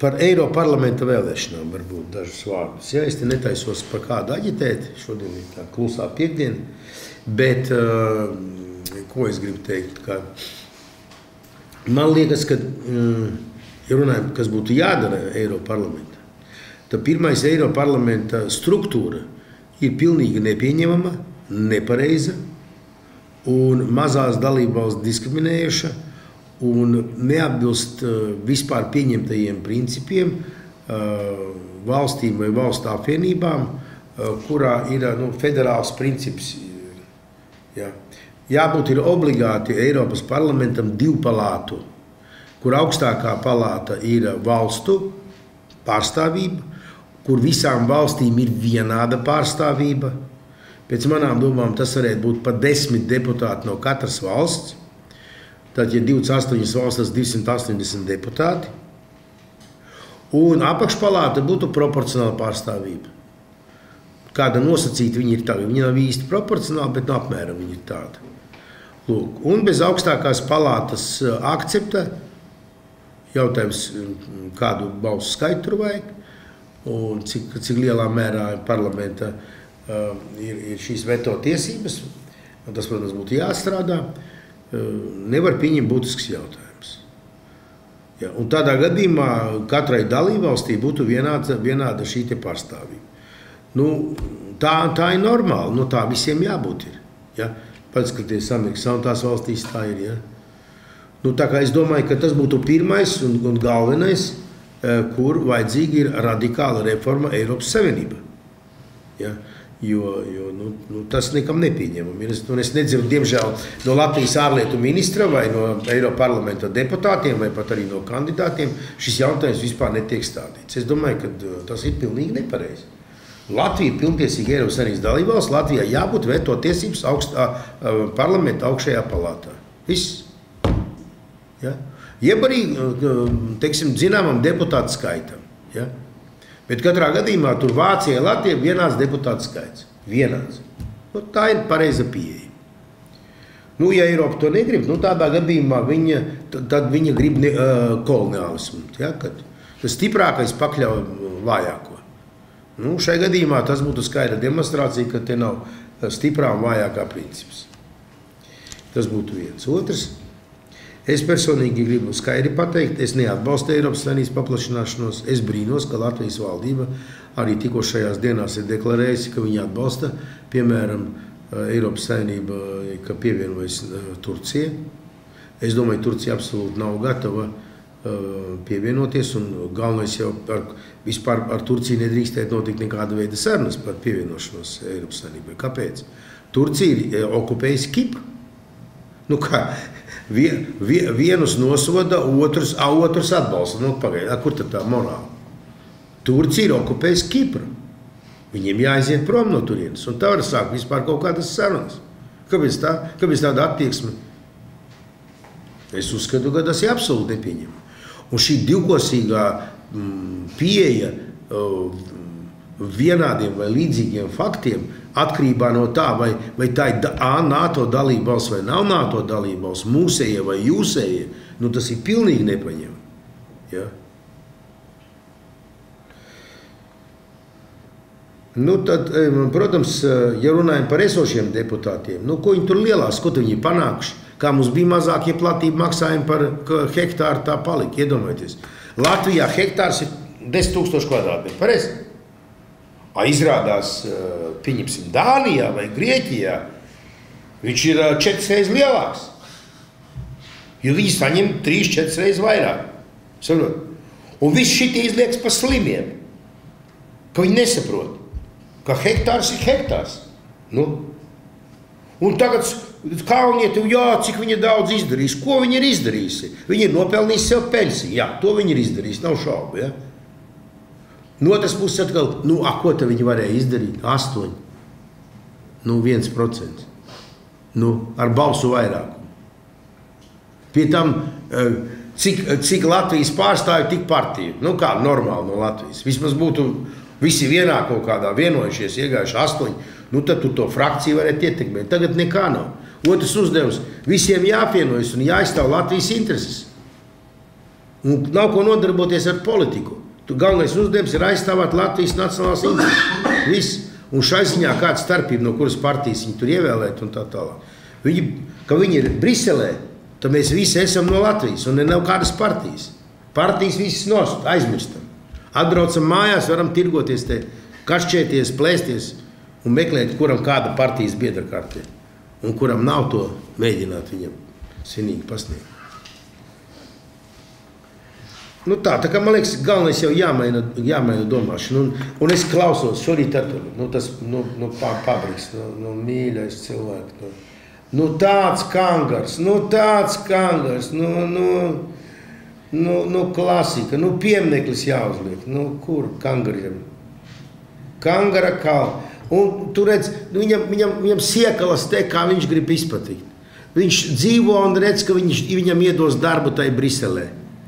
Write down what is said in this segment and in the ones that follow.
Par Eiroparlamenta vēlēšanām varbūt dažus vārdus. Ja, es te netaisos par kādu aģitēt, šodien ir tā klusā piekdiena, bet ko es gribu teikt, ka man liekas, ka, ja runājam, kas būtu jādara Eiroparlamentā, tad pirmais Eiroparlamenta struktūra ir pilnīgi nepieņemama, nepareiza un mazās dalībvalsts diskriminējuša, un neatbilst vispār pieņemtajiem principiem valstīm vai valstu apvienībām, kurā ir federāls princips. Jā. Jābūt ir obligāti Eiropas parlamentam divpalātu, kur augstākā palāta ir valstu pārstāvība, kur visām valstīm ir vienāda pārstāvība. Pēc manām domām tas varētu būt pat 10 deputāti no katras valsts. Tad, ja 28 valstis, 280 deputāti, un apakšpalāta būtu proporcionāla pārstāvība. Kāda nosacīta viņa ir tāda? Viņa nav īsti proporcionāla, bet apmēram viņa ir tāda. Lūk, un bez augstākās palātas akcepta, jautājums, kādu balsu skaitu tur vajag, un cik lielā mērā parlamenta ir šīs veto tiesības, un tas, protams, būtu jāstrādā. Nevar pieņemt būtisks jautājums. Ja, un tādā gadījumā katrai dalībvalstī būtu vienāda šī te pārstāvība. Nu, tā ir normāli, tā visiem jābūt ir. Ja? Paskaties, Amerikas Savienotās valstīs tā ir. Ja? Nu, tā kā es domāju, ka tas būtu pirmais un galvenais, kur vajadzīga ir radikāla reforma Eiropas Savienība. Ja? Jo tas nekam nepieņemam. Es nedzirdu, diemžēl, no Latvijas ārlietu ministra vai no Eiroparlamenta deputātiem vai pat arī no kandidātiem šis jautājums vispār netiek stādīts. Es domāju, ka tas ir pilnīgi nepareizi. Latvija ir pilntiesīga Eiropas Savienības dalībvalsts, Latvijā jābūt veto tiesības parlamenta augšējā palātā. Viss. Ja? Jeb arī, teiksim, zināmam deputātu skaitam. Ja? Bet katrā gadījumā tur Vācijā, Latvijā vienāds deputātu skaits. Vienāds. Tā ir pareiza pieeja. Ja Eiropa to negrib, tādā gadījumā tad viņa grib koloniālismu. Ja, kad tas stiprākais pakļauj vājāko. Šai gadījumā tas būtu skaidra demonstrācija, ka te nav stiprā un vājākā princips. Tas būtu viens. Otrs. Es personīgi gribu skaidri pateikt, es neatbalstu Eiropas Savienības paplašināšanos. Es brīnos, ka Latvijas valdība arī tikko šajās dienās ir deklarējusi, ka viņi atbalsta, piemēram, Eiropas Savienība, ka pievienojas Turcija. Es domāju, Turcija absolūti nav gatava pievienoties, un galvenais jau vispār ar Turciju nedrīkstēt notikt nekāda veida sarunas par pievienošanos Eiropas Savienībai. Kāpēc? Turcija ir okupējusi Kipru. Kā? Vienus nosoda, otrus atbalsta. Pagaid, kur tad tā morāla? Turcija ir okupējusi Kipru. Viņiem jāaiziet prom no turienes, un tā var sākt vispār kaut kādas sarunas. Kāpēc tāda attieksme? Es uzskatu, ka tas ir absolūti nepieņemami. Un šī divkosīgā pieeja vienādiem vai līdzīgiem faktiem atkarībā no tā, vai tā ir NATO dalībvalsts vai nav NATO dalībvalsts, mūsējie vai jūsējie, tas ir pilnīgi nepaņemami. Ja? Tad, protams, ja runājam par esošiem deputātiem, ko viņi tur lielās, ko viņi ir panākuši, kā mums bija mazākie platība maksājumi par hektāru, tā palika, iedomājieties. Latvijā hektārs ir 10 000 kvadrātmetri, pareizi? Izrādās, pieņemsim, Dānijā vai Grieķijā, viņš ir 4 reizes lielāks. Jo viņi saņem 3-4 reizes vairāk. Saprot? Un viss šitie izliekas par slimiem. Ka viņi nesaprot, ka hektārs ir hektārs. Un tagad Kalnieti, cik viņa daudz izdarīs. Ko viņa ir izdarījusi? Viņa ir nopelnījusi sev pensiju. Jā, to viņa ir izdarījusi, nav šaubu. Ja? No otras puses atkal, ko te viņi varēja izdarīt? 8. 1%. Ar balsu vairākumu. Pie tam, cik Latvijas pārstāvju, tik partiju. Kā normāli no Latvijas. Vismaz būtu visi vienā kaut kādā vienojušies, iegājuši 8. Tad tu to frakciju varētu ietekmēt. Tagad nekā nav. Otrs uzdevums. Visiem jāpienojas un jāizstāv Latvijas intereses. Un nav ko nodarboties ar politiku. Tu galvenais uzdevums ir aizstāvēt Latvijas nacionālās intereses. Viss. Un šai ziņā kāda starpība, no kuras partijas viņi tur ievēlēt un tā tālāk. Ka viņi ir Briselē, tad mēs visi esam no Latvijas un nav kādas partijas. Partijas visas nost, aizmirstam. Atbraucam mājās, varam tirgoties te, kašķēties, plēsties un meklēt, kuram kāda partijas biedra kartē. Un kuram nav to mēģināt viņam svinīgi pasniegt. Nu tā kā man liekas, galvenais jau jāmaina domāšana. Un es klausos šorīt ar pabriks, mīļais cilvēks. Tāds kangars, klasika, piemineklis jāuzliek. Kur kangariem? Kangara kalna. Un tu redz, viņam siekalas te, kā viņš grib izpatikt. Viņš dzīvo un redz, ka viņam iedos darbu tai Briselē.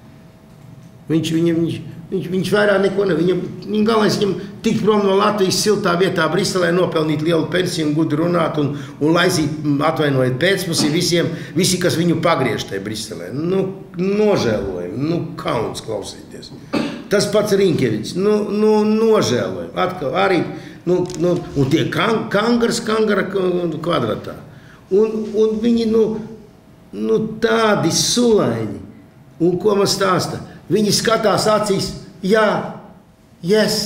Viņš vairāk neko ne. Viņam galvenais viņam tikt prom no Latvijas siltā vietā Briselē, nopelnīt lielu pensiju un gudri runāt un laizīt, atvainojiet, pēcpusī visi, kas viņu pagriež tajā Briselē. Nožēlojami, kauns klausīties. Tas pats Rinkevičs, nožēlojami. Atkal arī, un tie kangara kvadratā. Un viņi, tādi sulaini. Un ko man stāsta? Viņi skatās acīs, jā, yes,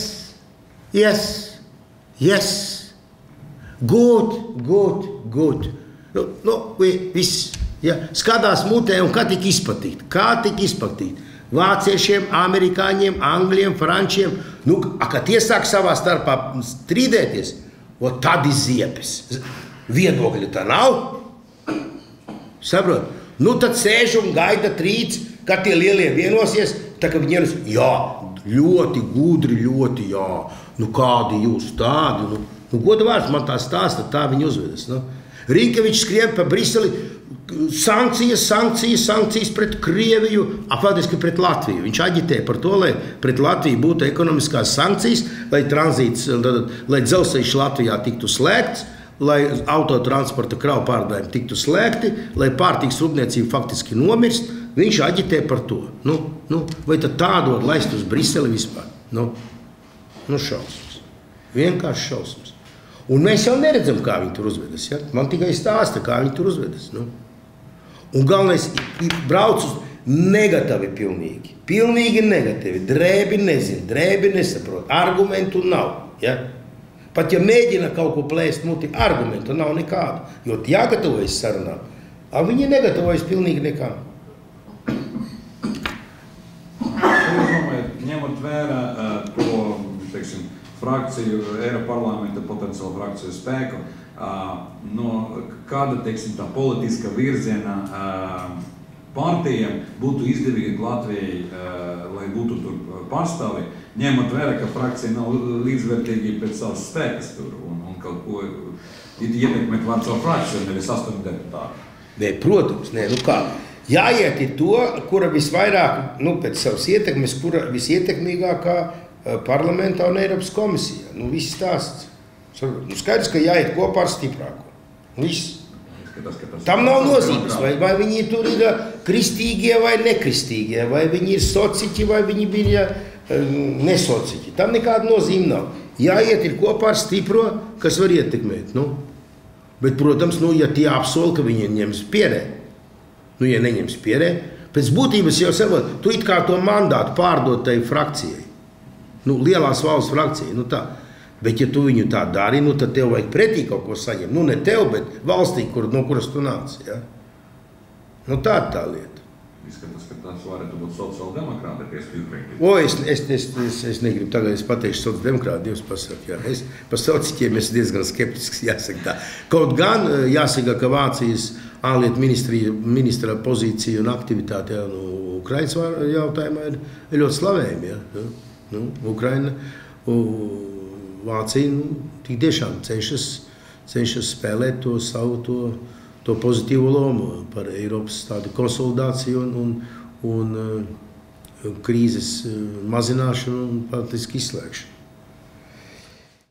good. Viss, ja. Skatās mutē un kā tik izpatikt. Vāciešiem, amerikāņiem, angļiem, frančiem. Kad tie sāk savā starpā strīdēties, tad izziepes. Viedokļi tā nav. Saprot? Tad sēž un gaida trīc, kad tie lielie vienosies, tā kā viņi ieras, jā, ļoti gudri, ļoti, jā. Kādi jūs tādi? Goda vārds man tā stāsta, tā viņi uzvedas. Rinkevičs skrien pa Briseli, sankcijas pret Krieviju, faktiski pret Latviju. Viņš aģitē par to, lai pret Latviju būtu ekonomiskās sankcijas, lai dzelzceļš Latvijā tiktu slēgts, lai autotransporta kravu pārvadājumi tiktu slēgti, lai pārtikas rūpniecība faktiski nomirst. Viņš aģitē par to. Vai tad tādu laist uz Briseli vispār? Šausmas. Vienkārši šausmas. Un mēs jau neredzam, kā viņi tur uzvedas. Ja? Man tikai stāsta, kā viņi tur uzvedas. Un galvenais, brauc uz negatavi pilnīgi. Pilnīgi negatīvi. Drēbi nezin, drēbi nesaprot. Argumentu nav. Ja? Pat ja mēģina kaut ko plēst, argumentu nav nekādu. Jo jāgatavojas sarunām. Viņi negatavojas pilnīgi nekā. Ņemot vērā to, teiksim, frakciju, Eiroparlamenta potenciālu frakciju spēku, kāda, teiksim, tā politiska virziena partijiem būtu izdevīgi Latvijai, lai būtu tur pārstāvi, ņemot vērā, ka frakcija nav līdzvērtīgi pēc savas spēkas tur un kaut ko ietekmēt var savu frakciju, nevis 8 deputātu. Nē, protams, kā. Jāiet ir to, kura visvairāk, pēc savas ietekmes, kura visietekmīgākā parlamentā un Eiropas komisijā. Viss stāsts. Skaidrs, ka jāiet kopā ar stiprāko. Viss. Tam nav nozīmes, vai viņi tur ir kristīgie vai nekristīgie, vai viņi ir sociķi, vai viņi bija nesociķi. Tam nekāda nozīme nav. Jāiet ir kopā ar stipro, kas var ietekmēt. Bet, protams, ja tie apsola, ka viņi ņems pierē. Ja neņems pierē, pēc būtības jau savot, tu it kā to mandātu pārdot tai frakcijai. Lielās valsts frakcijai, tā. Bet, ja tu viņu tā dari, tad tev vajag pretī kaut ko saņemt. Ne tev, bet valstī, no kuras tu nāc. Ja? Tā lieta. Izskatās, ka tas varētu būt sociāldemokrāti, es negribu tagad, es pateikšu sociāldemokrāti, Dievs pasaka, jā. Par sociķiem es diezgan skeptisks, jāsaka tā. Kaut gan jāsaka, ka Vācijas ārlietu ministra pozīcija un aktivitāte Ukrainas jautājumā ir ļoti slavējama. Ja? Ukraina, Vācija tik tiešām cenšas spēlēt to savu to pozitīvo lomu par Eiropas tādu konsolidāciju un krīzes mazināšanu un faktiski izslēgšanu.